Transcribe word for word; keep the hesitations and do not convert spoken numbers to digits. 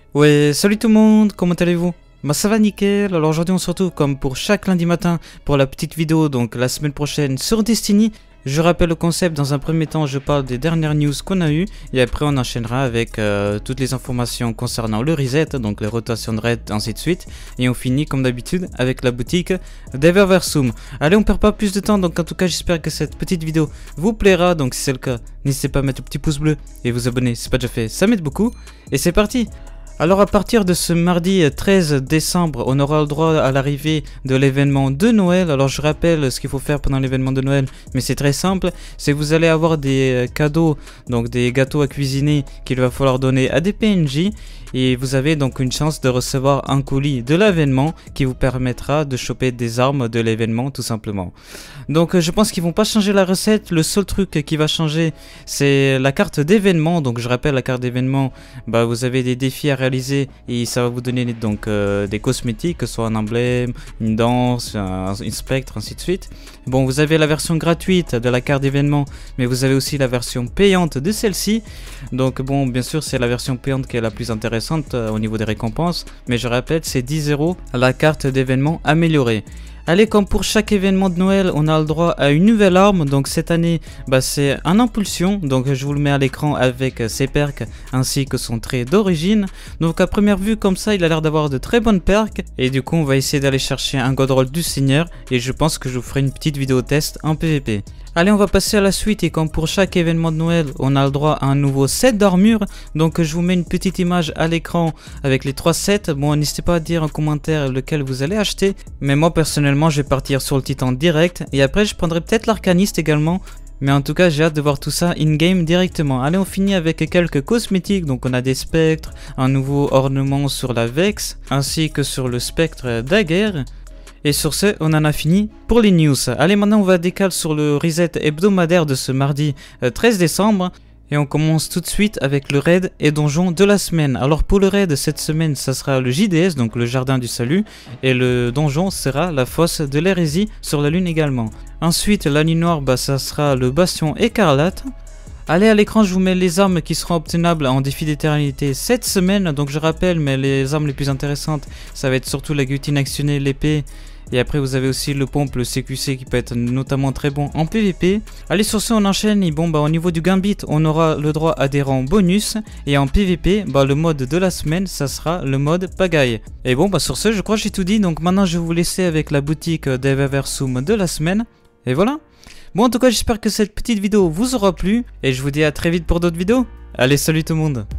Ouais, salut tout le monde, comment allez-vous? Bah ça va nickel, alors aujourd'hui on se retrouve comme pour chaque lundi matin pour la petite vidéo, donc la semaine prochaine sur Destiny. Je rappelle le concept, dans un premier temps je parle des dernières news qu'on a eues et après on enchaînera avec euh, toutes les informations concernant le reset, donc les rotations de raid, ainsi de suite. Et on finit comme d'habitude avec la boutique d'Everversum. Allez, on perd pas plus de temps, donc en tout cas j'espère que cette petite vidéo vous plaira, donc si c'est le cas, n'hésitez pas à mettre le petit pouce bleu et vous abonner si c'est pas déjà fait, ça m'aide beaucoup. Et c'est parti! Alors à partir de ce mardi treize décembre, on aura le droit à l'arrivée de l'événement de Noël. Alors je rappelle ce qu'il faut faire pendant l'événement de Noël, mais c'est très simple. C'est que vous allez avoir des cadeaux, donc des gâteaux à cuisiner qu'il va falloir donner à des P N J. Et vous avez donc une chance de recevoir un colis de l'événement qui vous permettra de choper des armes de l'événement tout simplement. Donc je pense qu'ils vont pas changer la recette. Le seul truc qui va changer, c'est la carte d'événement. Donc je rappelle, la carte d'événement, bah, vous avez des défis à réaliser et ça va vous donner donc euh, des cosmétiques, que ce soit un emblème, une danse, un, une spectre, ainsi de suite. Bon, vous avez la version gratuite de la carte d'événement, mais vous avez aussi la version payante de celle-ci. Donc bon, bien sûr c'est la version payante qui est la plus intéressante au niveau des récompenses, mais je répète, c'est dix euros la carte d'événement améliorée. Allez, comme pour chaque événement de Noël, on a le droit à une nouvelle arme. Donc cette année, bah, c'est un impulsion. Donc je vous le mets à l'écran avec ses perks ainsi que son trait d'origine. Donc à première vue, comme ça, il a l'air d'avoir de très bonnes perks. Et du coup, on va essayer d'aller chercher un God Roll du Seigneur. Et je pense que je vous ferai une petite vidéo test en P V P. Allez, on va passer à la suite et comme pour chaque événement de Noël, on a le droit à un nouveau set d'armure. Donc je vous mets une petite image à l'écran avec les trois sets. Bon, n'hésitez pas à dire en commentaire lequel vous allez acheter. Mais moi personnellement, je vais partir sur le Titan direct et après je prendrai peut-être l'Arcaniste également. Mais en tout cas, j'ai hâte de voir tout ça in-game directement. Allez, on finit avec quelques cosmétiques. Donc on a des spectres, un nouveau ornement sur la Vex, ainsi que sur le spectre Daguerre. Et sur ce, on en a fini pour les news. Allez, maintenant on va décaler sur le reset hebdomadaire de ce mardi treize décembre. Et on commence tout de suite avec le raid et donjon de la semaine. Alors pour le raid cette semaine, ça sera le J D S, donc le jardin du salut. Et le donjon sera la fosse de l'hérésie sur la lune également. Ensuite, la nuit noire, bah, ça sera le bastion écarlate. Allez, à l'écran, je vous mets les armes qui seront obtenables en défi d'éternité cette semaine. Donc je rappelle, mais les armes les plus intéressantes, ça va être surtout la guillotine actionnée, l'épée. Et après vous avez aussi le pompe, le C Q C qui peut être notamment très bon en P V P. Allez, sur ce on enchaîne et bon bah au niveau du gambit on aura le droit à des rangs bonus. Et en P V P, bah le mode de la semaine ça sera le mode pagaille. Et bon bah sur ce je crois que j'ai tout dit, donc maintenant je vais vous laisser avec la boutique d'Everversum de la semaine. Et voilà. Bon en tout cas j'espère que cette petite vidéo vous aura plu et je vous dis à très vite pour d'autres vidéos. Allez, salut tout le monde.